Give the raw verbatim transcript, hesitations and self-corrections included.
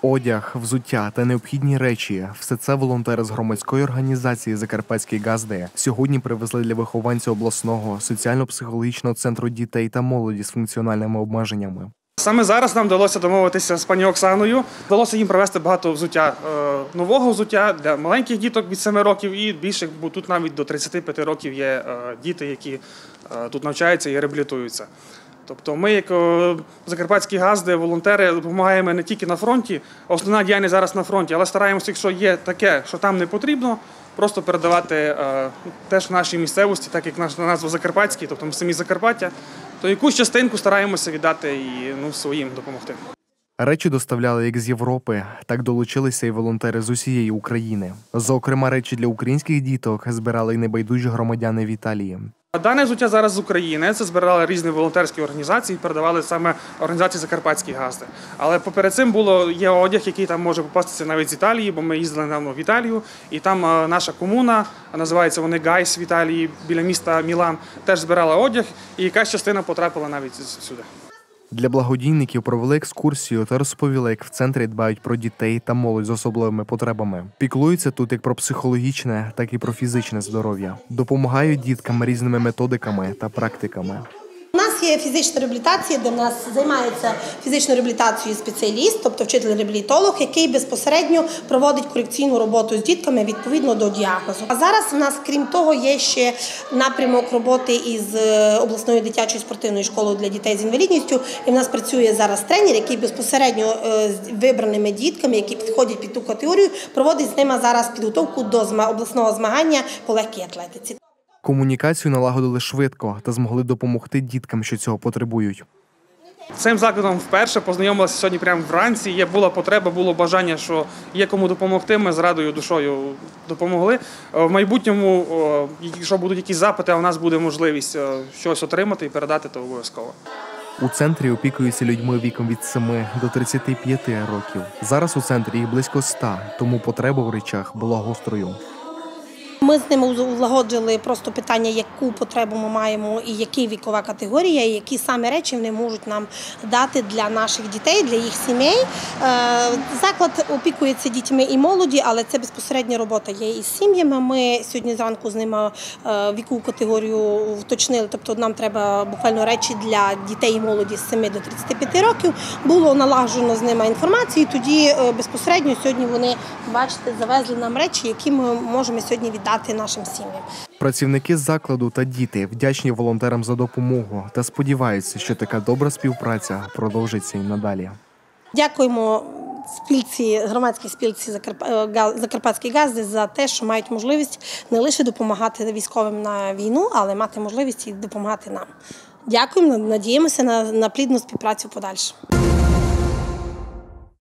Одяг, взуття та необхідні речі – все це волонтери з громадської організації «Закарпатські газди» сьогодні привезли для вихованців обласного соціально-психологічного центру дітей та молоді з функціональними обмеженнями. Саме зараз нам вдалося домовитися з пані Оксаною. Вдалося їм привезти багато взуття, нового взуття для маленьких діток від семи років і більших, бо тут навіть до тридцяти п'яти років є діти, які тут навчаються і реабілітуються. Тобто ми, як закарпатські газди, волонтери, допомагаємо не тільки на фронті, основна діяльність зараз на фронті, але стараємося, якщо є таке, що там не потрібно, просто передавати теж в нашій місцевості, так як наша назва Закарпатський, тобто ми самі Закарпаття, то якусь частинку стараємося віддати і ну, своїм допомогти. Речі доставляли як з Європи, так долучилися і волонтери з усієї України. Зокрема, речі для українських діток збирали й небайдужі громадяни в Італії. Дане взуття зараз з України, це збирали різні волонтерські організації, передавали саме організації «Закарпатські газди». Але поперед цим було, є одяг, який там може попастися навіть з Італії, бо ми їздили недавно в Італію, і там наша комуна, називається вони Гайс в Італії, біля міста Мілан, теж збирала одяг, і якась частина потрапила навіть сюди. Для благодійників провели екскурсію та розповіли, як в центрі дбають про дітей та молодь з особливими потребами. Піклуються тут як про психологічне, так і про фізичне здоров'я. Допомагають діткам різними методиками та практиками. У нас є фізична реабілітація, де в нас займається фізичною реабілітацією спеціаліст, тобто вчитель-реабілітолог, який безпосередньо проводить корекційну роботу з дітками відповідно до діагнозу. А зараз у нас, крім того, є ще напрямок роботи із обласною дитячою спортивною школою для дітей з інвалідністю. І в нас працює зараз тренер, який безпосередньо з вибраними дітками, які підходять під ту категорію, проводить з ними зараз підготовку до обласного змагання по легкій атлетиці. Комунікацію налагодили швидко та змогли допомогти діткам, що цього потребують. Цим закладом вперше познайомилися сьогодні прямо вранці. Є була потреба, було бажання, що є кому допомогти. Ми з радою душою допомогли. В майбутньому, якщо будуть якісь запити, а у нас буде можливість щось отримати і передати, то обов'язково. У центрі опікуються людьми віком від семи до тридцяти п'яти років. Зараз у центрі їх близько ста, тому потреба в речах була гострою. Ми з ними улагоджили просто питання, яку потребу ми маємо і яка вікова категорія, і які саме речі вони можуть нам дати для наших дітей, для їх сімей. Заклад опікується дітьми і молоді, але це безпосередня робота є із сім'ями. Ми сьогодні зранку з ними вікову категорію уточнили, тобто нам треба буквально речі для дітей і молоді з семи до тридцяти п'яти років. Було налагоджено з ними інформацію, тоді безпосередньо сьогодні вони, бачите, завезли нам речі, які ми можемо сьогодні віддати нашим сім'ям. Працівники закладу та діти вдячні волонтерам за допомогу та сподіваються, що така добра співпраця продовжиться і надалі. Дякуємо спілці, громадській спілці «Закарпатські газди» за те, що мають можливість не лише допомагати військовим на війну, але мати можливість і допомагати нам. Дякуємо, надіємося на, на плідну співпрацю подальше.